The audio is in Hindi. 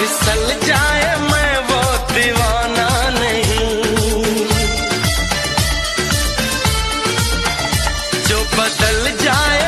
फिसल जाए मैं वो दीवाना नहीं, जो बदल जाए